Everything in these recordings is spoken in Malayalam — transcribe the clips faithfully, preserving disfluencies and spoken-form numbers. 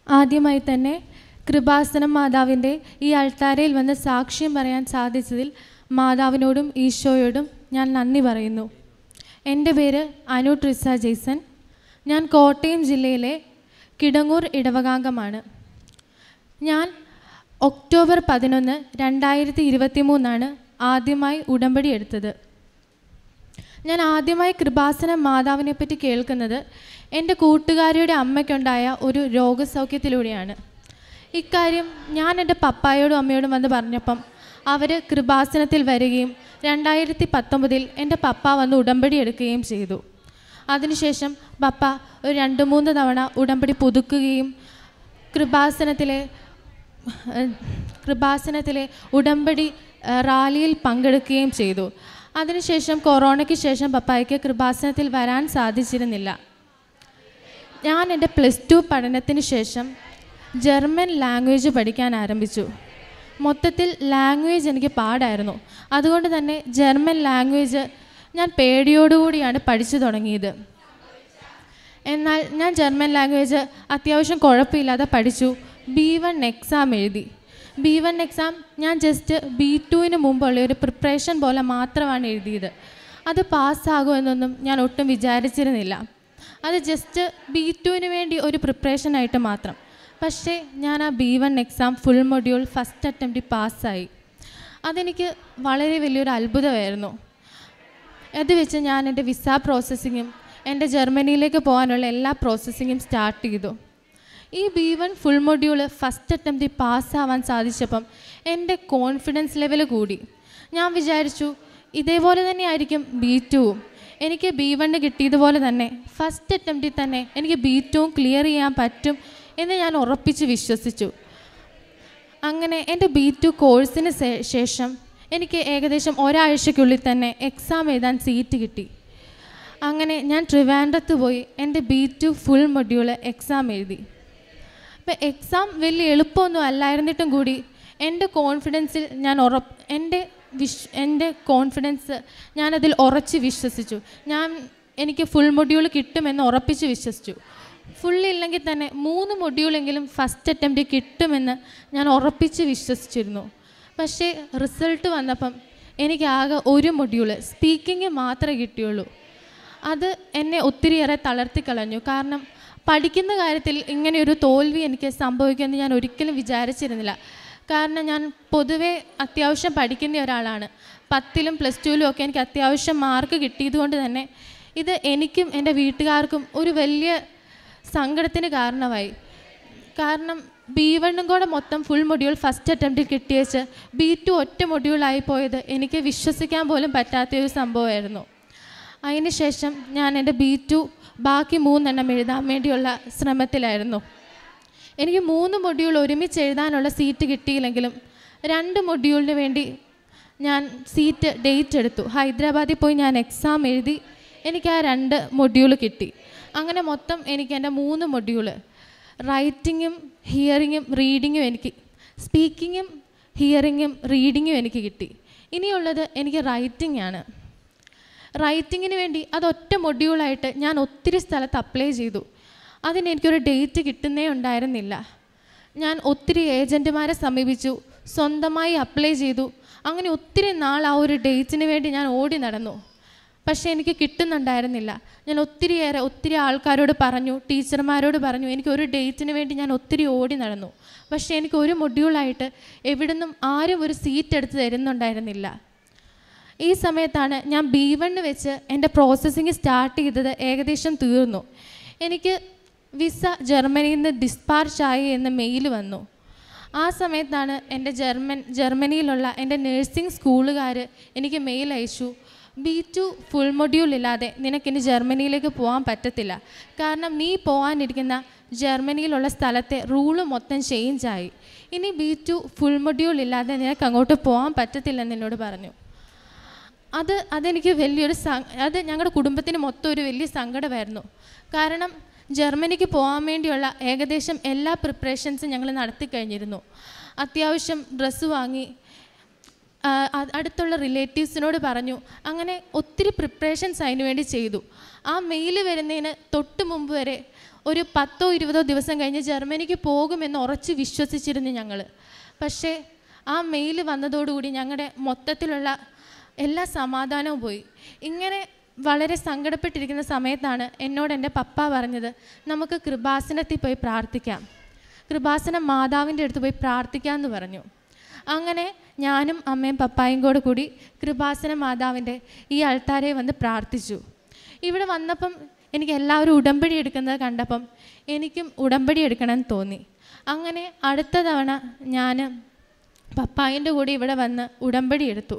ആദ്യമായി തന്നെ കൃപാസനം മാതാവിൻ്റെ ഈ അൾത്താരയിൽ വന്ന് സാക്ഷ്യം പറയാൻ സാധിച്ചതിൽ മാതാവിനോടും ഈശോയോടും ഞാൻ നന്ദി പറയുന്നു. എൻ്റെ പേര് അനു ട്രിസ ജെയ്സൺ. ഞാൻ കോട്ടയം ജില്ലയിലെ കിടങ്ങൂർ ഇടവകാംഗമാണ്. ഞാൻ ഒക്ടോബർ പതിനൊന്ന് രണ്ടായിരത്തി ഇരുപത്തി മൂന്നാണ് ആദ്യമായി ഉടമ്പടി എടുത്തത്. ഞാൻ ആദ്യമായി കൃപാസനം മാതാവിനെ പറ്റി കേൾക്കുന്നത് എൻ്റെ കൂട്ടുകാരിയുടെ അമ്മയ്ക്കുണ്ടായ ഒരു രോഗസൗഖ്യത്തിലൂടെയാണ്. ഇക്കാര്യം ഞാൻ എൻ്റെ പപ്പായോടും അമ്മയോടും വന്ന് പറഞ്ഞപ്പം അവർ കൃപാസനത്തിൽ വരികയും രണ്ടായിരത്തി പത്തൊമ്പതിൽ എൻ്റെ പപ്പ വന്ന് ഉടമ്പടി എടുക്കുകയും ചെയ്തു. അതിനുശേഷം പപ്പ ഒരു രണ്ട് മൂന്ന് തവണ ഉടമ്പടി പുതുക്കുകയും കൃപാസനത്തിലെ കൃപാസനത്തിലെ ഉടമ്പടി റാലിയിൽ പങ്കെടുക്കുകയും ചെയ്തു. അതിനുശേഷം കൊറോണയ്ക്ക് ശേഷം പപ്പായ്ക്ക് കൃപാസനത്തിൽ വരാൻ സാധിച്ചിരുന്നില്ല. ഞാൻ എൻ്റെ പ്ലസ് ടു പഠനത്തിന് ശേഷം ജർമ്മൻ ലാംഗ്വേജ് പഠിക്കാൻ ആരംഭിച്ചു. മൊത്തത്തിൽ ലാംഗ്വേജ് എനിക്ക് പാടായിരുന്നു. അതുകൊണ്ട് തന്നെ ജർമ്മൻ ലാംഗ്വേജ് ഞാൻ പേടിയോടുകൂടിയാണ് പഠിച്ചു തുടങ്ങിയത്. എന്നാൽ ഞാൻ ജർമ്മൻ ലാംഗ്വേജ് അത്യാവശ്യം കുഴപ്പമില്ലാതെ പഠിച്ചു. ബി വൺ എക്സാം എഴുതി. ബി വൺ എക്സാം ഞാൻ ജസ്റ്റ് ബി ടുവിന് മുമ്പുള്ള ഒരു പ്രിപ്പറേഷൻ പോലെ മാത്രമാണ് എഴുതിയത്. അത് പാസ്സാകുമെന്നൊന്നും ഞാൻ ഒട്ടും വിചാരിച്ചിരുന്നില്ല. അത് ജസ്റ്റ് ബി ടുവിന് വേണ്ടി ഒരു പ്രിപ്പറേഷനായിട്ട് മാത്രം. പക്ഷേ ഞാൻ ആ B one exam full module first attempt പാസ്സായി. അതെനിക്ക് വളരെ വലിയൊരു അത്ഭുതമായിരുന്നു. അത് വെച്ച് ഞാൻ എൻ്റെ വിസ പ്രോസസ്സിങ്ങും എൻ്റെ ജർമ്മനിയിലേക്ക് പോകാനുള്ള എല്ലാ പ്രോസസ്സിങ്ങും സ്റ്റാർട്ട് ചെയ്തു. ഈ B one full module first attempt പാസ്സാവാൻ സാധിച്ചപ്പം എൻ്റെ കോൺഫിഡൻസ് ലെവൽ കൂടി. ഞാൻ വിചാരിച്ചു ഇതേപോലെ തന്നെ ആയിരിക്കും ബി ടുവും. എനിക്ക് ബി വണ്ണ് കിട്ടിയതുപോലെ തന്നെ ഫസ്റ്റ് അറ്റംപ്റ്റിൽ തന്നെ എനിക്ക് ബി ടുവും ക്ലിയർ ചെയ്യാൻ പറ്റും എന്ന് ഞാൻ ഉറപ്പിച്ച് വിശ്വസിച്ചു. അങ്ങനെ എൻ്റെ ബി ടു കോഴ്സിന് ശേഷം എനിക്ക് ഏകദേശം ഒരാഴ്ചയ്ക്കുള്ളിൽ തന്നെ എക്സാം എഴുതാൻ സീറ്റ് കിട്ടി. അങ്ങനെ ഞാൻ ട്രിവാൻഡ്രത്ത് പോയി എൻ്റെ B two full module exam എഴുതി. അപ്പോൾ എക്സാം വലിയ എളുപ്പമൊന്നും അല്ലായിരുന്നിട്ടും കൂടി എൻ്റെ കോൺഫിഡൻസിൽ ഞാൻ ഉറപ്പ് എൻ്റെ വിശ് എൻ്റെ കോൺഫിഡൻസ് ഞാനതിൽ ഉറച്ച് വിശ്വസിച്ചു. ഞാൻ എനിക്ക് ഫുൾ മൊഡ്യൂൾ കിട്ടുമെന്ന് ഉറപ്പിച്ച് വിശ്വസിച്ചു. ഫുള്ളില്ലെങ്കിൽ തന്നെ മൂന്ന് മൊഡ്യൂളെങ്കിലും ഫസ്റ്റ് അറ്റംപ്റ്റ് കിട്ടുമെന്ന് ഞാൻ ഉറപ്പിച്ച് വിശ്വസിച്ചിരുന്നു. പക്ഷേ റിസൾട്ട് വന്നപ്പം എനിക്ക് ആകെ ഒരു മൊഡ്യൂൾ സ്പീക്കിംഗ് മാത്രമേ കിട്ടിയുള്ളൂ. അത് എന്നെ ഒത്തിരിയേറെ തളർത്തിക്കളഞ്ഞു. കാരണം പഠിക്കുന്ന കാര്യത്തിൽ ഇങ്ങനെയൊരു തോൽവി എനിക്ക് സംഭവിക്കുമെന്ന് ഞാൻ ഒരിക്കലും വിചാരിച്ചിരുന്നില്ല. കാരണം ഞാൻ പൊതുവേ അത്യാവശ്യം പഠിക്കുന്ന ഒരാളാണ്. പത്തിലും പ്ലസ് ടുവിലും ഒക്കെ എനിക്ക് അത്യാവശ്യം മാർക്ക് കിട്ടിയതുകൊണ്ട് തന്നെ ഇത് എനിക്കും എൻ്റെ വീട്ടുകാർക്കും ഒരു വലിയ സങ്കടത്തിന് കാരണമായി. കാരണം ബി വണ്ണും കൂടെ മൊത്തം ഫുൾ മൊഡ്യൂൾ ഫസ്റ്റ് അറ്റംപ്റ്റിൽ കിട്ടിയേച്ച് ബി ടു ഒറ്റ മൊഡ്യൂളായി പോയത് എനിക്ക് വിശ്വസിക്കാൻ പോലും പറ്റാത്തൊരു സംഭവമായിരുന്നു. അതിന് ശേഷം ഞാൻ എൻ്റെ ബി ടു ബാക്കി മൂന്നെണ്ണം എഴുതാൻ വേണ്ടിയുള്ള ശ്രമത്തിലായിരുന്നു. എനിക്ക് മൂന്ന് മൊഡ്യൂൾ ഒരുമിച്ച് എഴുതാനുള്ള സീറ്റ് കിട്ടിയില്ലെങ്കിലും രണ്ട് മൊഡ്യൂളിന് വേണ്ടി ഞാൻ സീറ്റ് ഡേറ്റ് എടുത്തു. ഹൈദരാബാദിൽ പോയി ഞാൻ എക്സാം എഴുതി. എനിക്ക് ആ രണ്ട് മൊഡ്യൂൾ കിട്ടി. അങ്ങനെ മൊത്തം എനിക്ക് എൻ്റെ മൂന്ന് മൊഡ്യൂള് റൈറ്റിങ്ങും ഹിയറിങ്ങും റീഡിങ്ങും എനിക്ക് സ്പീക്കിങ്ങും ഹിയറിങ്ങും റീഡിങ്ങും എനിക്ക് കിട്ടി. ഇനിയുള്ളത് എനിക്ക് റൈറ്റിംഗ് ആണ്. റൈറ്റിങ്ങിന് വേണ്ടി അതൊറ്റ മൊഡ്യൂളായിട്ട് ഞാൻ ഒത്തിരി സ്ഥലത്ത് അപ്ലൈ ചെയ്തു. അതിനെനിക്കൊരു ഡേറ്റ് കിട്ടുന്നേ ഉണ്ടായിരുന്നില്ല. ഞാൻ ഒത്തിരി ഏജൻറ്റുമാരെ സമീപിച്ചു, സ്വന്തമായി അപ്ലൈ ചെയ്തു. അങ്ങനെ ഒത്തിരി നാൾ ആ ഒരു ഡേറ്റിന് വേണ്ടി ഞാൻ ഓടി നടന്നു. പക്ഷേ എനിക്ക് കിട്ടുന്നുണ്ടായിരുന്നില്ല. ഞാൻ ഒത്തിരിയേറെ ഒത്തിരി ആൾക്കാരോട് പറഞ്ഞു, ടീച്ചർമാരോട് പറഞ്ഞു. എനിക്കൊരു ഡേറ്റിന് വേണ്ടി ഞാൻ ഒത്തിരി ഓടി നടന്നു. പക്ഷേ എനിക്ക് ഒരു മൊഡ്യൂളായിട്ട് എവിടുന്നും ആരും ഒരു സീറ്റ് എടുത്ത് തരുന്നുണ്ടായിരുന്നില്ല. ഈ സമയത്താണ് ഞാൻ ബി വണ്ണ് വെച്ച് എൻ്റെ പ്രോസസ്സിങ് സ്റ്റാർട്ട് ചെയ്തത്. ഏകദേശം തീർന്നു. എനിക്ക് വിസ ജർമ്മനിയിൽ നിന്ന് ഡിസ്പാർച്ചായി എന്ന് മെയിൽ വന്നു. ആ സമയത്താണ് എൻ്റെ ജർമ്മൻ ജർമ്മനിയിലുള്ള എൻ്റെ നഴ്സിംഗ് സ്കൂളുകാർ എനിക്ക് മെയിൽ അയച്ചു. ബി ടു ഫുൾ മൊഡ്യൂൾ ഇല്ലാതെ നിനക്കിനി ജർമ്മനിയിലേക്ക് പോകാൻ പറ്റത്തില്ല. കാരണം നീ പോകാനിരിക്കുന്ന ജർമ്മനിയിലുള്ള സ്ഥലത്തെ റൂള് മൊത്തം ചേഞ്ചായി. ഇനി ബി ടു ഫുൾ മൊഡ്യൂൾ ഇല്ലാതെ നിനക്ക് അങ്ങോട്ട് പോകാൻ പറ്റത്തില്ലെന്ന് എന്നോട് പറഞ്ഞു. അത് അതെനിക്ക് വലിയൊരു സ അത് ഞങ്ങളുടെ കുടുംബത്തിന് മൊത്തം ഒരു വലിയ സങ്കടമായിരുന്നു. കാരണം ജർമ്മനിക്ക് പോകാൻ വേണ്ടിയുള്ള ഏകദേശം എല്ലാ പ്രിപ്പറേഷൻസും ഞങ്ങൾ നടത്തി കഴിഞ്ഞിരുന്നു. അത്യാവശ്യം ഡ്രസ്സ് വാങ്ങി, അടുത്തുള്ള റിലേറ്റീവ്സിനോട് പറഞ്ഞു. അങ്ങനെ ഒത്തിരി പ്രിപ്പറേഷൻസ് അതിന് വേണ്ടി ചെയ്തു. ആ മെയിൽ വരുന്നതിന് തൊട്ട് മുമ്പ് വരെ ഒരു പത്തോ ഇരുപതോ ദിവസം കഴിഞ്ഞ് ജർമ്മനിക്ക് പോകുമെന്ന് ഉറച്ച് വിശ്വസിച്ചിരുന്നു ഞങ്ങൾ. പക്ഷേ ആ മെയിൽ വന്നതോടുകൂടി ഞങ്ങളുടെ മൊത്തത്തിലുള്ള എല്ലാ സമാധാനവും പോയി. ഇങ്ങനെ വളരെ സങ്കടപ്പെട്ടിരിക്കുന്ന സമയത്താണ് എന്നോട് എൻ്റെ പപ്പ പറഞ്ഞത്, നമുക്ക് കൃപാസനത്തിൽ പോയി പ്രാർത്ഥിക്കാം, കൃപാസനം മാതാവിൻ്റെ അടുത്ത് പോയി പ്രാർത്ഥിക്കാമെന്ന് പറഞ്ഞു. അങ്ങനെ ഞാനും അമ്മയും പപ്പായും കൂടെ കൂടി കൃപാസന മാതാവിൻ്റെ ഈ അൾത്താരയിൽ വന്ന് പ്രാർത്ഥിച്ചു. ഇവിടെ വന്നപ്പം എനിക്ക് എല്ലാവരും ഉടമ്പടി എടുക്കുന്നത് കണ്ടപ്പം എനിക്കും ഉടമ്പടി എടുക്കണമെന്ന് തോന്നി. അങ്ങനെ അടുത്ത തവണ ഞാൻ പപ്പായിൻ്റെ കൂടെ ഇവിടെ വന്ന് ഉടമ്പടി എടുത്തു.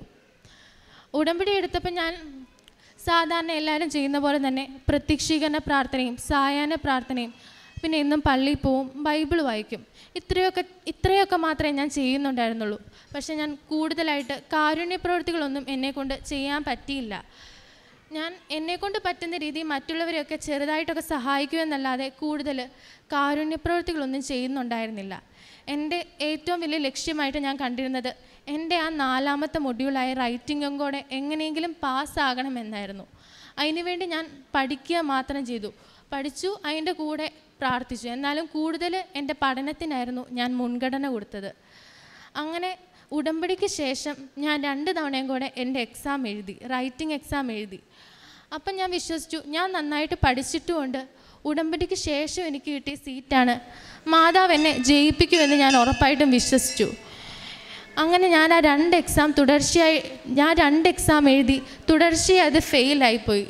ഉടമ്പടി എടുത്തപ്പോൾ ഞാൻ സാധാരണ എല്ലാവരും ചെയ്യുന്ന പോലെ തന്നെ പ്രത്യക്ഷീകരണ പ്രാർത്ഥനയും സായാഹ്ന പ്രാർത്ഥനയും പിന്നെ എന്നും പള്ളിയിൽ പോവും, ബൈബിൾ വായിക്കും. ഇത്രയൊക്കെ ഇത്രയൊക്കെ മാത്രമേ ഞാൻ ചെയ്യുന്നുണ്ടായിരുന്നുള്ളൂ. പക്ഷേ ഞാൻ കൂടുതലായിട്ട് കാരുണ്യ പ്രവൃത്തികളൊന്നും എന്നെക്കൊണ്ട് ചെയ്യാൻ പറ്റിയില്ല. ഞാൻ എന്നെക്കൊണ്ട് പറ്റുന്ന രീതിയിൽ മറ്റുള്ളവരെയൊക്കെ ചെറുതായിട്ടൊക്കെ സഹായിക്കുമെന്നല്ലാതെ കൂടുതൽ കാരുണ്യപ്രവൃത്തികളൊന്നും ചെയ്യുന്നുണ്ടായിരുന്നില്ല. എൻ്റെ ഏറ്റവും വലിയ ലക്ഷ്യമായിട്ട് ഞാൻ കണ്ടിരുന്നത് എൻ്റെ ആ നാലാമത്തെ മൊഡ്യൂളായ റൈറ്റിങ്ങും കൂടെ എങ്ങനെയെങ്കിലും പാസ്സാകണമെന്നായിരുന്നു. അതിനുവേണ്ടി ഞാൻ പഠിക്കുക മാത്രം ചെയ്തു, പഠിച്ചു, അതിൻ്റെ കൂടെ പ്രാർത്ഥിച്ചു. എന്നാലും കൂടുതൽ എൻ്റെ പഠനത്തിനായിരുന്നു ഞാൻ മുൻഗണന കൊടുത്തത്. അങ്ങനെ ഉടമ്പടിക്ക് ശേഷം ഞാൻ രണ്ട് തവണയും കൂടെ എൻ്റെ എക്സാം എഴുതി, റൈറ്റിംഗ് എക്സാം എഴുതി. അപ്പം ഞാൻ വിശ്വസിച്ചു, ഞാൻ നന്നായിട്ട് പഠിച്ചിട്ടുമുണ്ട്, ഉടമ്പടിക്ക് ശേഷം എനിക്ക് കിട്ടിയ സീറ്റാണ്, മാതാവ് എന്നെ ജയിപ്പിക്കുമെന്ന് ഞാൻ ഉറപ്പായിട്ടും വിശ്വസിച്ചു. അങ്ങനെ ഞാൻ ആ രണ്ട് എക്സാം തുടർച്ചയായി ഞാൻ രണ്ട് എക്സാം എഴുതി തുടർച്ചയായി അത് ഫെയിലായിപ്പോയി.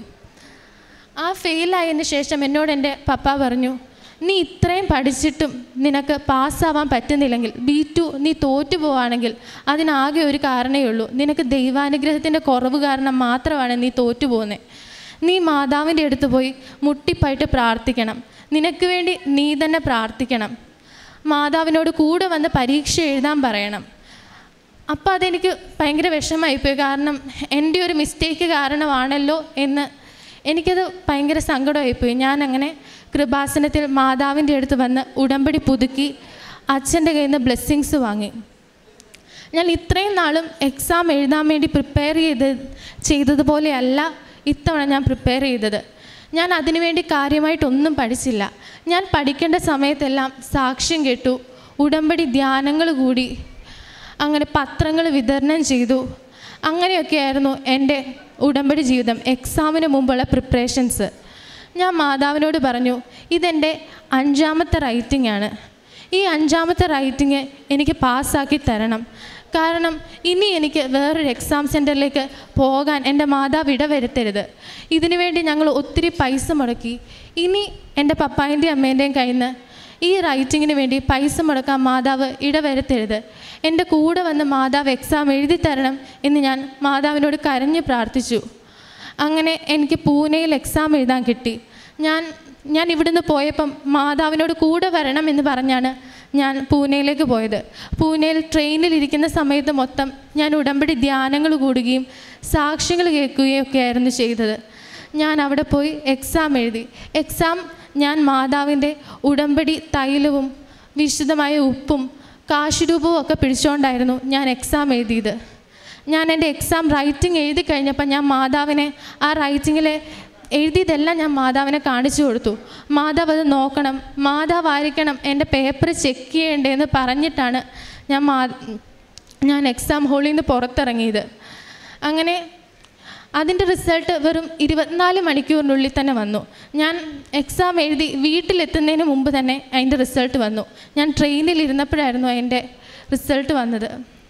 ആ ഫെയിലായതിന് ശേഷം എന്നോട് എൻ്റെ പപ്പ പറഞ്ഞു, നീ ഇത്രയും പഠിച്ചിട്ടും നിനക്ക് പാസ്സാവാൻ പറ്റുന്നില്ലെങ്കിൽ, ബി ടു നീ തോറ്റു പോവുകയാണെങ്കിൽ അതിനാകെ ഒരു കാരണമേ ഉള്ളൂ, നിനക്ക് ദൈവാനുഗ്രഹത്തിൻ്റെ കുറവ് കാരണം മാത്രമാണ് നീ തോറ്റു പോകുന്നത്. നീ മാതാവിൻ്റെ അടുത്ത് പോയി മുട്ടിപ്പായിട്ട് പ്രാർത്ഥിക്കണം, നിനക്ക് വേണ്ടി നീ തന്നെ പ്രാർത്ഥിക്കണം, മാതാവിനോട് കൂടെ വന്ന് പരീക്ഷ എഴുതാൻ പറയണം. അപ്പോൾ അതെനിക്ക് ഭയങ്കര വിഷമമായിപ്പോയി. കാരണം എൻ്റെ ഒരു മിസ്റ്റേക്ക് കാരണമാണല്ലോ എന്ന് എനിക്കത് ഭയങ്കര സങ്കടമായിപ്പോയി. ഞാനങ്ങനെ കൃപാസനത്തിൽ മാതാവിൻ്റെ അടുത്ത് വന്ന് ഉടമ്പടി പുതുക്കി അച്ഛൻ്റെ കയ്യിൽ നിന്ന് ബ്ലെസ്സിങ്സ് വാങ്ങി. ഞാൻ ഇത്രയും നാളും എക്സാം എഴുതാൻ വേണ്ടി പ്രിപ്പയർ ചെയ്ത് ചെയ്തതുപോലെയല്ല ഇത്തവണ ഞാൻ പ്രിപ്പയർ ചെയ്തത്. ഞാൻ അതിനുവേണ്ടി കാര്യമായിട്ടൊന്നും പഠിച്ചില്ല. ഞാൻ പഠിക്കേണ്ട സമയത്തെല്ലാം സാക്ഷ്യം കേട്ടു, ഉടമ്പടി ധ്യാനങ്ങൾ കൂടി, അങ്ങനെ പത്രങ്ങൾ വിതരണം ചെയ്തു. അങ്ങനെയൊക്കെയായിരുന്നു എൻ്റെ ഉടമ്പടി ജീവിതം, എക്സാമിന് മുമ്പുള്ള പ്രിപ്പറേഷൻസ്. ഞാൻ മാതാവിനോട് പറഞ്ഞു, ഇതെൻ്റെ അഞ്ചാമത്തെ റൈറ്റിംഗ് ആണ്, ഈ അഞ്ചാമത്തെ റൈറ്റിംഗ് എനിക്ക് പാസ്സാക്കി തരണം. കാരണം ഇനി എനിക്ക് വേറൊരു എക്സാം സെൻറ്ററിലേക്ക് പോകാൻ എൻ്റെ മാതാവ് ഇടവരുത്തരുത്. ഇതിനു വേണ്ടി ഞങ്ങൾ ഒത്തിരി പൈസ മുടക്കി. ഇനി എൻ്റെ പപ്പായൻ്റെയും അമ്മേൻ്റെയും കയ്യിൽ നിന്ന് ഈ റൈറ്റിങ്ങിന് വേണ്ടി പൈസ മുടക്കാൻ മാതാവ് ഇടവരുത്തരുത്. എൻ്റെ കൂടെ വന്ന് മാതാവ് എക്സാം എഴുതി തരണം എന്ന് ഞാൻ മാതാവിനോട് കരഞ്ഞ് പ്രാർത്ഥിച്ചു. അങ്ങനെ എനിക്ക് പൂനെയിൽ എക്സാം എഴുതാൻ കിട്ടി. ഞാൻ ഞാൻ ഇവിടുന്ന് പോയപ്പം മാതാവിനോട് കൂടെ വരണം എന്ന് പറഞ്ഞാണ് ഞാൻ പൂനെയിലേക്ക് പോയത്. പൂനെയിൽ ട്രെയിനിലിരിക്കുന്ന സമയത്ത് മൊത്തം ഞാൻ ഉടമ്പടി ധ്യാനങ്ങൾ കൂടുകയും സാക്ഷ്യങ്ങൾ കേൾക്കുകയും ഒക്കെ ആയിരുന്നു ചെയ്തത്. ഞാൻ അവിടെ പോയി എക്സാം എഴുതി. എക്സാം ഞാൻ മാതാവിൻ്റെ ഉടമ്പടി തൈലവും വിശുദ്ധമായ ഉപ്പും കാശുരൂപവും ഒക്കെ പിടിച്ചുകൊണ്ടായിരുന്നു ഞാൻ എക്സാം എഴുതിയത്. ഞാൻ എൻ്റെ എക്സാം റൈറ്റിംഗ് എഴുതി കഴിഞ്ഞപ്പോൾ ഞാൻ മാതാവിനെ ആ റൈറ്റിങ്ങിൽ എഴുതിയതെല്ലാം ഞാൻ മാതാവിനെ കാണിച്ചു കൊടുത്തു. മാതാവ് അത് നോക്കണം, മാതാവായിരിക്കണം എൻ്റെ പേപ്പർ ചെക്ക് ചെയ്യേണ്ടതെന്ന് പറഞ്ഞിട്ടാണ് ഞാൻ മാ ഞാൻ എക്സാം ഹാളിൽ നിന്ന് പുറത്തിറങ്ങിയത്. അങ്ങനെ അതിൻ്റെ റിസൾട്ട് വെറും ഇരുപത്തിനാല് മണിക്കൂറിനുള്ളിൽ തന്നെ വന്നു. ഞാൻ എക്സാം എഴുതി വീട്ടിലെത്തുന്നതിന് മുമ്പ് തന്നെ അതിൻ്റെ റിസൾട്ട് വന്നു. ഞാൻ ട്രെയിനിലിരുന്നപ്പോഴായിരുന്നു അതിൻ്റെ റിസൾട്ട് വന്നത്.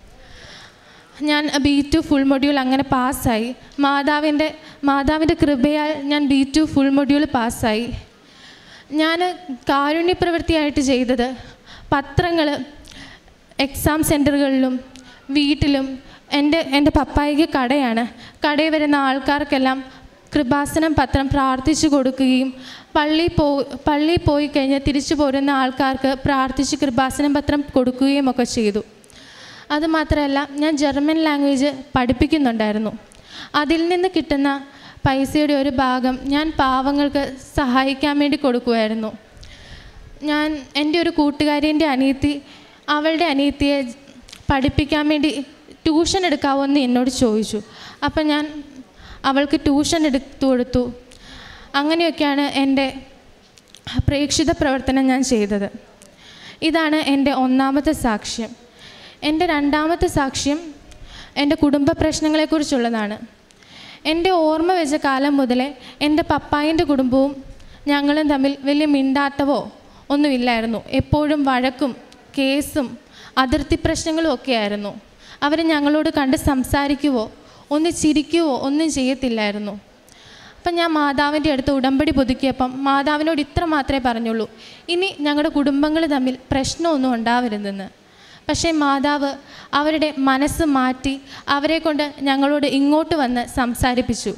ഞാൻ ബി ടു ഫുൾ മൊഡ്യൂൾ അങ്ങനെ പാസ്സായി. മാതാവിൻ്റെ മാതാവിൻ്റെ കൃപയാൽ ഞാൻ ബി ടു ഫുൾ മൊഡ്യൂൾ പാസ്സായി. ഞാൻ കാരുണ്യ പ്രവൃത്തിയായിട്ട് ചെയ്തത് പത്രങ്ങൾ എക്സാം സെൻറ്ററുകളിലും വീട്ടിലും, എൻ്റെ എൻ്റെ പപ്പായ്ക്ക് കടയാണ്, കടയിൽ വരുന്ന ആൾക്കാർക്കെല്ലാം കൃപാസനം പത്രം പ്രാർത്ഥിച്ചു കൊടുക്കുകയും പള്ളി പോ പള്ളിയിൽ പോയി കഴിഞ്ഞ് തിരിച്ചു പോരുന്ന ആൾക്കാർക്ക് പ്രാർത്ഥിച്ച് കൃപാസനം പത്രം കൊടുക്കുകയും ഒക്കെ ചെയ്തു. അതുമാത്രമല്ല, ഞാൻ ജർമ്മൻ ലാംഗ്വേജ് പഠിപ്പിക്കുന്നുണ്ടായിരുന്നു. അതിൽ നിന്ന് കിട്ടുന്ന പൈസയുടെ ഒരു ഭാഗം ഞാൻ പാവങ്ങൾക്ക് സഹായിക്കാൻ വേണ്ടി കൊടുക്കുമായിരുന്നു. ഞാൻ എൻ്റെ ഒരു കൂട്ടുകാരിൻ്റെ അനിയത്തി അവളുടെ അനിയത്തിയെ പഠിപ്പിക്കാൻ വേണ്ടി ട്യൂഷൻ എടുക്കാമോ എന്ന് എന്നോട് ചോദിച്ചു. അപ്പം ഞാൻ അവൾക്ക് ട്യൂഷൻ എടുത്തു കൊടുത്തു. അങ്ങനെയൊക്കെയാണ് എൻ്റെ പ്രേക്ഷിത പ്രവർത്തനം ഞാൻ ചെയ്തത്. ഇതാണ് എൻ്റെ ഒന്നാമത്തെ സാക്ഷ്യം. എൻ്റെ രണ്ടാമത്തെ സാക്ഷ്യം എൻ്റെ കുടുംബ പ്രശ്നങ്ങളെക്കുറിച്ചുള്ളതാണ്. എൻ്റെ ഓർമ്മ വെച്ച കാലം മുതലേ എൻ്റെ പപ്പായിൻ്റെ കുടുംബവും ഞങ്ങളും തമ്മിൽ വലിയ മിണ്ടാട്ടവോ ഒന്നുമില്ലായിരുന്നു. എപ്പോഴും വഴക്കും കേസും അതിർത്തി പ്രശ്നങ്ങളും ഒക്കെ ആയിരുന്നു. അവർ ഞങ്ങളോട് കണ്ട് സംസാരിക്കുവോ ഒന്ന് ചിരിക്കുവോ ഒന്നും ചെയ്യത്തില്ലായിരുന്നു. അപ്പം ഞാൻ മാതാവിൻ്റെ അടുത്ത് ഉടമ്പടി പുതുക്കിയപ്പം മാതാവിനോട് ഇത്ര മാത്രമേ പറഞ്ഞുള്ളൂ, ഇനി ഞങ്ങളുടെ കുടുംബങ്ങൾ തമ്മിൽ പ്രശ്നമൊന്നും ഉണ്ടാവരുതെന്ന്. പക്ഷേ മാതാവ് അവരുടെ മനസ്സ് മാറ്റി അവരെ കൊണ്ട് ഞങ്ങളോട് ഇങ്ങോട്ട് വന്ന് സംസാരിപ്പിച്ചു.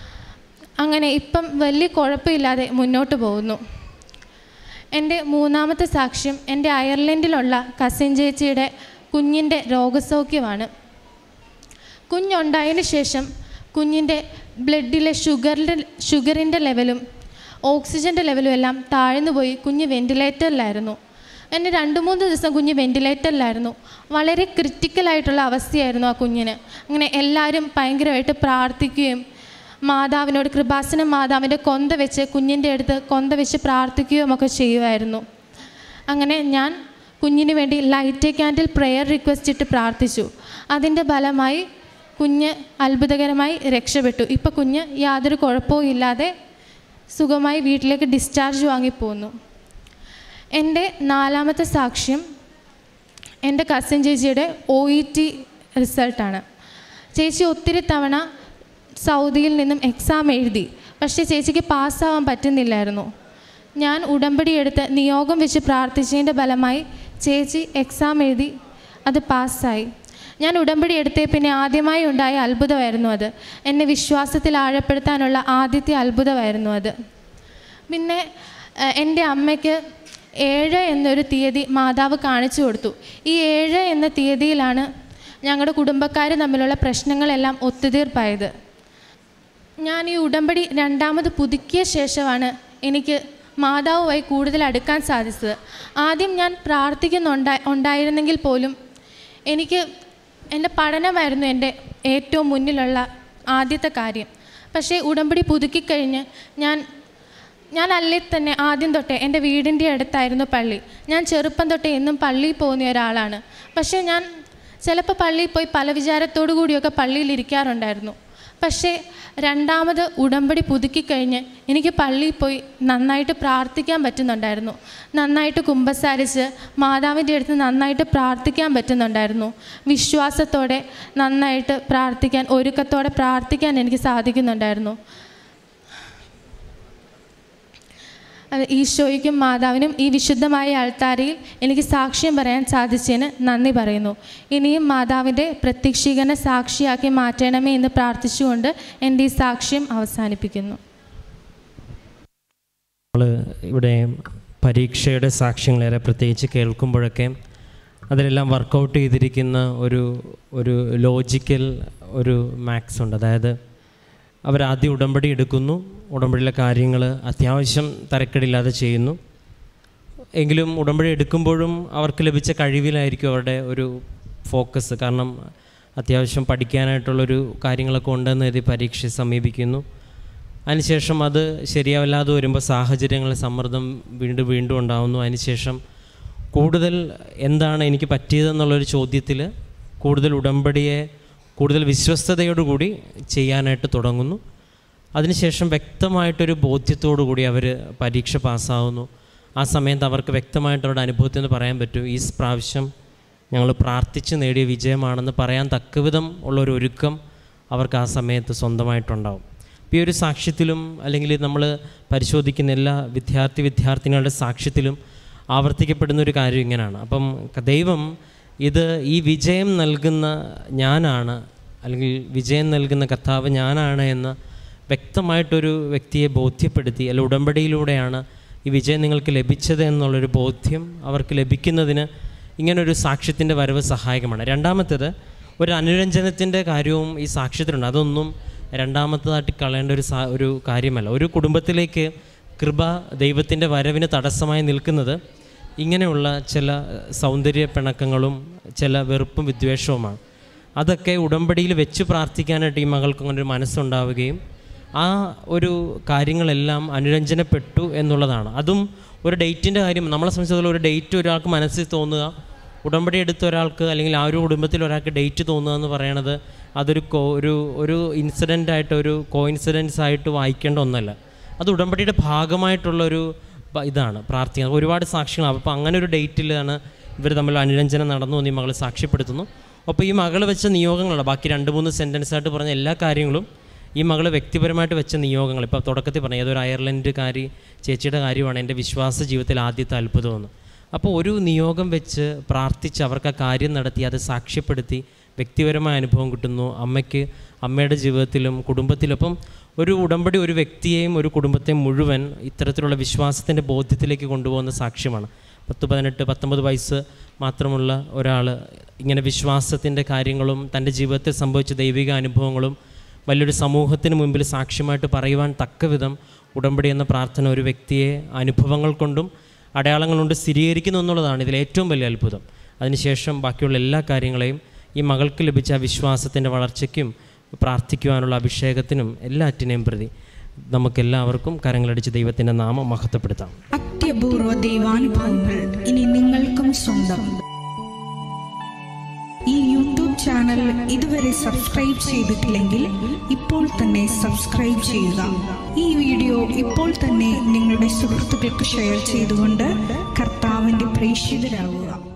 അങ്ങനെ ഇപ്പം വലിയ കുഴപ്പമില്ലാതെ മുന്നോട്ട് പോകുന്നു. എൻ്റെ മൂന്നാമത്തെ സാക്ഷ്യം എൻ്റെ അയർലൻഡിലുള്ള കസിൻ ചേച്ചിയുടെ കുഞ്ഞിൻ്റെ രോഗസൗഖ്യമാണ്. കുഞ്ഞുണ്ടായതിന് ശേഷം കുഞ്ഞിൻ്റെ ബ്ലഡിലെ ഷുഗറിൻ്റെ ഷുഗറിൻ്റെ ലെവലും ഓക്സിജൻ്റെ ലെവലും എല്ലാം താഴ്ന്നു പോയി. കുഞ്ഞ് വെൻറ്റിലേറ്ററിലായിരുന്നു. എന്നെ രണ്ട് മൂന്ന് ദിവസം കുഞ്ഞ് വെൻറ്റിലേറ്ററിലായിരുന്നു. വളരെ ക്രിറ്റിക്കലായിട്ടുള്ള അവസ്ഥയായിരുന്നു ആ കുഞ്ഞിന്. അങ്ങനെ എല്ലാവരും ഭയങ്കരമായിട്ട് പ്രാർത്ഥിക്കുകയും മാതാവിനോട് കൃപാസന മാതാവിൻ്റെ കൊന്ത വെച്ച് കുഞ്ഞിൻ്റെ അടുത്ത് കൊന്ത വെച്ച് പ്രാർത്ഥിക്കുകയും ഒക്കെ ചെയ്യുമായിരുന്നു. അങ്ങനെ ഞാൻ കുഞ്ഞിന് വേണ്ടി light a candle prayer request ഇട്ട് പ്രാർത്ഥിച്ചു. അതിൻ്റെ ഫലമായി കുഞ്ഞ് അത്ഭുതകരമായി രക്ഷപ്പെട്ടു. ഇപ്പോൾ കുഞ്ഞ് യാതൊരു കുഴപ്പവും ഇല്ലാതെ സുഖമായി വീട്ടിലേക്ക് ഡിസ്ചാർജ് വാങ്ങിപ്പോന്നു. എൻ്റെ നാലാമത്തെ സാക്ഷ്യം എൻ്റെ കസിൻ ചേച്ചിയുടെ ഒ ഇ ടി റിസൾട്ടാണ്. ചേച്ചി ഒത്തിരി തവണ സൗദിയിൽ നിന്നും എക്സാം എഴുതി, പക്ഷേ ചേച്ചിക്ക് പാസ്സാവാൻ പറ്റുന്നില്ലായിരുന്നു. ഞാൻ ഉടമ്പടി എടുത്ത് നിയോഗം വെച്ച് പ്രാർത്ഥിച്ചതിൻ്റെ ഫലമായി ചേച്ചി എക്സാം എഴുതി അത് പാസ്സായി. ഞാൻ ഉടമ്പടി എടുത്തേ പിന്നെ ആദ്യമായി ഉണ്ടായ അത്ഭുതമായിരുന്നു അത്. എന്നെ വിശ്വാസത്തിൽ ആഴപ്പെടുത്താനുള്ള ആദ്യത്തെ അത്ഭുതമായിരുന്നു അത്. പിന്നെ എൻ്റെ അമ്മയ്ക്ക് ഏഴ് എന്നൊരു തീയതി മാതാവ് കാണിച്ചു കൊടുത്തു. ഈ ഏഴ് എന്ന തീയതിയിലാണ് ഞങ്ങളുടെ കുടുംബക്കാർ തമ്മിലുള്ള പ്രശ്നങ്ങളെല്ലാം ഒത്തുതീർപ്പായത്. ഞാൻ ഈ ഉടമ്പടി രണ്ടാമത് പുതുക്കിയ ശേഷമാണ് എനിക്ക് മാതാവുമായി കൂടുതൽ അടുക്കാൻ സാധിച്ചത്. ആദ്യം ഞാൻ പ്രാർത്ഥിക്കുന്നുണ്ടാ ഉണ്ടായിരുന്നെങ്കിൽ പോലും എനിക്ക് എൻ്റെ പഠനമായിരുന്നു എൻ്റെ ഏറ്റവും മുന്നിലുള്ള ആദ്യത്തെ കാര്യം. പക്ഷേ ഉടമ്പടി പുതുക്കിക്കഴിഞ്ഞ് ഞാൻ ഞാൻ അല്ലേ തന്നെ ആദ്യം തൊട്ടേ എൻ്റെ വീടിൻ്റെ അടുത്തായിരുന്നു പള്ളി. ഞാൻ ചെറുപ്പം തൊട്ടേ എന്നും പള്ളിയിൽ പോകുന്ന ഒരാളാണ്. പക്ഷേ ഞാൻ ചിലപ്പോൾ പള്ളിയിൽ പോയി പല വിചാരത്തോടു കൂടിയൊക്കെ പള്ളിയിൽ ഇരിക്കാറുണ്ടായിരുന്നു. പക്ഷേ രണ്ടാമത് ഉടമ്പടി പുതുക്കിക്കഴിഞ്ഞ് എനിക്ക് പള്ളിയിൽ പോയി നന്നായിട്ട് പ്രാർത്ഥിക്കാൻ പറ്റുന്നുണ്ടായിരുന്നു. നന്നായിട്ട് കുമ്പസാരിച്ച് മാതാവിൻ്റെ അടുത്ത് നന്നായിട്ട് പ്രാർത്ഥിക്കാൻ പറ്റുന്നുണ്ടായിരുന്നു. വിശ്വാസത്തോടെ നന്നായിട്ട് പ്രാർത്ഥിക്കാൻ, ഒരുക്കത്തോടെ പ്രാർത്ഥിക്കാൻ എനിക്ക് സാധിക്കുന്നുണ്ടായിരുന്നു. ഈശോയ്ക്കും മാതാവിനും ഈ വിശുദ്ധമായ അൾത്താരയിൽ എനിക്ക് സാക്ഷ്യം പറയാൻ സാധിച്ചതിന് നന്ദി പറയുന്നു. ഇനിയും മാതാവിൻ്റെ പ്രത്യക്ഷീകരണ സാക്ഷിയാക്കി മാറ്റണമേ എന്ന് പ്രാർത്ഥിച്ചുകൊണ്ട് എൻ്റെ ഈ സാക്ഷ്യം അവസാനിപ്പിക്കുന്നു. നമ്മൾ ഇവിടെ പരീക്ഷയുടെ സാക്ഷ്യങ്ങളേറെ പ്രത്യേകിച്ച് കേൾക്കുമ്പോഴൊക്കെ അതിലെല്ലാം വർക്കൗട്ട് ചെയ്തിരിക്കുന്ന ഒരു ഒരു ലോജിക്കൽ ഒരു മാക്സ് ഉണ്ട്. അതായത് അവരാദ്യം ഉടമ്പടി എടുക്കുന്നു, ഉടമ്പടിയിലെ കാര്യങ്ങൾ അത്യാവശ്യം തരക്കേടില്ലാതെ ചെയ്യുന്നു. എങ്കിലും ഉടമ്പടി എടുക്കുമ്പോഴും അവർക്ക് ലഭിച്ച കഴിവിലായിരിക്കും അവരുടെ ഒരു ഫോക്കസ്. കാരണം അത്യാവശ്യം പഠിക്കാനായിട്ടുള്ളൊരു കാര്യങ്ങളൊക്കെ ഉണ്ടെന്ന് കരുതി പരീക്ഷയെ സമീപിക്കുന്നു. അതിനുശേഷം അത് ശരിയാവില്ലാതെ വരുമ്പോൾ സാഹചര്യങ്ങൾ സമ്മർദ്ദം വീണ്ടും വീണ്ടും ഉണ്ടാകുന്നു. അതിനുശേഷം കൂടുതൽ എന്താണ് എനിക്ക് പറ്റിയതെന്നുള്ളൊരു ചോദ്യത്തിൽ കൂടുതൽ ഉടമ്പടിയെ കൂടുതൽ വിശ്വസ്തയോടുകൂടി ചെയ്യാനായിട്ട് തുടങ്ങുന്നു. അതിനുശേഷം വ്യക്തമായിട്ടൊരു ബോധ്യത്തോടു കൂടി അവർ പരീക്ഷ പാസ്സാവുന്നു. ആ സമയത്ത് അവർക്ക് വ്യക്തമായിട്ട് അവരുടെ അനുഭവത്തിൽ നിന്ന് പറയാൻ പറ്റും, ഈ പ്രാവശ്യം ഞങ്ങൾ പ്രാർത്ഥിച്ച് നേടിയ വിജയമാണെന്ന് പറയാൻ തക്കവിധം ഉള്ളൊരു ഒരുക്കം അവർക്ക് ആ സമയത്ത് സ്വന്തമായിട്ടുണ്ടാവും. ഈ ഒരു സാക്ഷ്യത്തിലും അല്ലെങ്കിൽ നമ്മൾ പരിശോധിക്കുന്ന എല്ലാ വിദ്യാർത്ഥി വിദ്യാർത്ഥിനികളുടെ സാക്ഷ്യത്തിലും ആവർത്തിക്കപ്പെടുന്ന ഒരു കാര്യം ഇങ്ങനെയാണ്. അപ്പം ദൈവം ഇത് ഈ വിജയം നൽകുന്ന ഞാനാണ്, അല്ലെങ്കിൽ വിജയം നൽകുന്ന കർത്താവ് ഞാനാണ് എന്ന് വ്യക്തമായിട്ടൊരു വ്യക്തിയെ ബോധ്യപ്പെടുത്തി, അല്ല ഉടമ്പടിയിലൂടെയാണ് ഈ വിജയം നിങ്ങൾക്ക് ലഭിച്ചത് എന്നുള്ളൊരു ബോധ്യം അവർക്ക് ലഭിക്കുന്നതിന് ഇങ്ങനൊരു സാക്ഷ്യത്തിൻ്റെ വരവ് സഹായകമാണ്. രണ്ടാമത്തേത് ഒരു അനുരഞ്ജനത്തിൻ്റെ കാര്യവും ഈ സാക്ഷ്യത്തിലുണ്ട്. അതൊന്നും രണ്ടാമത്തേതായിട്ട് കളയേണ്ട ഒരു സാ ഒരു കാര്യമല്ല. ഒരു കുടുംബത്തിലേക്ക് കൃപ ദൈവത്തിൻ്റെ വരവിന് തടസ്സമായി നിൽക്കുന്നത് ഇങ്ങനെയുള്ള ചില സൗന്ദര്യ പിണക്കങ്ങളും ചില വെറുപ്പും വിദ്വേഷവുമാണ്. അതൊക്കെ ഉടമ്പടിയിൽ വെച്ച് പ്രാർത്ഥിക്കാനായിട്ട് ഈ മകൾക്ക് അങ്ങനെ ഒരു മനസ്സുണ്ടാവുകയും ആ ഒരു കാര്യങ്ങളെല്ലാം അനുരഞ്ജനപ്പെട്ടു എന്നുള്ളതാണ്. അതും ഒരു ഡേറ്റിൻ്റെ കാര്യം നമ്മളെ സംബന്ധിച്ചിടത്തോളം ഒരു ഡേറ്റ് ഒരാൾക്ക് മനസ്സിൽ തോന്നുക, ഉടമ്പടി എടുത്ത ഒരാൾക്ക് അല്ലെങ്കിൽ ആ ഒരു കുടുംബത്തിൽ ഒരാൾക്ക് ഡേറ്റ് തോന്നുക എന്ന് പറയണത് അതൊരു കോ ഒരു ഒരു ഇൻസിഡൻ്റായിട്ട് ഒരു കോയിൻസിഡൻസ് ആയിട്ട് വായിക്കേണ്ട ഒന്നല്ല. അത് ഉടമ്പടിയുടെ ഭാഗമായിട്ടുള്ളൊരു ഇതാണ് പ്രാർത്ഥിക്കുന്നത്. ഒരുപാട് സാക്ഷ്യങ്ങളാണ്. അപ്പോൾ അങ്ങനെ ഒരു ഡേറ്റിലാണ് ഇവർ തമ്മിൽ അനുരഞ്ജനം നടന്നു എന്ന് ഈ മകൾ സാക്ഷ്യപ്പെടുത്തുന്നു. അപ്പോൾ ഈ മകൾ വെച്ച നിയോഗങ്ങളുണ്ട്. ബാക്കി രണ്ട് മൂന്ന് സെൻറ്റൻസായിട്ട് പറഞ്ഞ എല്ലാ കാര്യങ്ങളും ഈ മകൾ വ്യക്തിപരമായിട്ട് വെച്ച നിയോഗങ്ങൾ. ഇപ്പോൾ തുടക്കത്തിൽ പറഞ്ഞ ഏതൊരു അയർലൻഡുകാരി ചേച്ചിയുടെ കാര്യമാണ് എൻ്റെ വിശ്വാസ ജീവിതത്തിൽ ആദ്യത്തെ അത്ഭുതമെന്ന്. അപ്പോൾ ഒരു നിയോഗം വെച്ച് പ്രാർത്ഥിച്ച് അവർക്ക് ആ കാര്യം നടത്തി അത് സാക്ഷ്യപ്പെടുത്തി വ്യക്തിപരമായ അനുഭവം കിട്ടുന്നു. അമ്മയ്ക്ക് അമ്മയുടെ ജീവിതത്തിലും കുടുംബത്തിലും. അപ്പം ഒരു ഉടമ്പടി ഒരു വ്യക്തിയെയും ഒരു കുടുംബത്തെയും മുഴുവൻ ഇത്തരത്തിലുള്ള വിശ്വാസത്തിൻ്റെ ബോധ്യത്തിലേക്ക് കൊണ്ടുപോകുന്ന സാക്ഷ്യമാണ്. പത്ത് പതിനെട്ട് പത്തൊമ്പത് വയസ്സ് മാത്രമുള്ള ഒരാൾ ഇങ്ങനെ വിശ്വാസത്തിൻ്റെ കാര്യങ്ങളും തൻ്റെ ജീവിതത്തിൽ സംഭവിച്ച ദൈവിക അനുഭവങ്ങളും വലിയൊരു സമൂഹത്തിന് മുമ്പിൽ സാക്ഷ്യമായിട്ട് പറയുവാൻ തക്കവിധം ഉടമ്പടി എന്ന പ്രാർത്ഥന ഒരു വ്യക്തിയെ അനുഭവങ്ങൾ കൊണ്ടും അടയാളങ്ങൾ കൊണ്ട് സ്ഥിരീകരിക്കുന്നു എന്നുള്ളതാണ് ഇതിൽ ഏറ്റവും വലിയ അത്ഭുതം. അതിനുശേഷം ബാക്കിയുള്ള എല്ലാ കാര്യങ്ങളെയും ഈ മകൾക്ക് ലഭിച്ച വിശ്വാസത്തിൻ്റെ വളർച്ചയ്ക്കും പ്രാർത്ഥിക്കുവാനുള്ള അഭിഷേകത്തിനും എല്ലാറ്റിനെയും പ്രതി നമുക്കെല്ലാവർക്കും കരങ്ങളടിച്ച് ദൈവത്തിൻ്റെ നാമം മഹത്വപ്പെടുത്താം. അത്യപൂർവ ദൈവാനുഭവങ്ങൾ ഇനി നിങ്ങൾക്കും സ്വന്തം. ഈ യൂട്യൂബ് ചാനൽ ഇതുവരെ സബ്സ്ക്രൈബ് ചെയ്തിട്ടില്ലെങ്കിൽ ഇപ്പോൾ തന്നെ സബ്സ്ക്രൈബ് ചെയ്യുക. ഈ വീഡിയോ ഇപ്പോൾ തന്നെ നിങ്ങളുടെ സുഹൃത്തുക്കൾക്ക് ഷെയർ ചെയ്തുകൊണ്ട് കർത്താവിൻ്റെ പ്രേക്ഷിതരാകുക.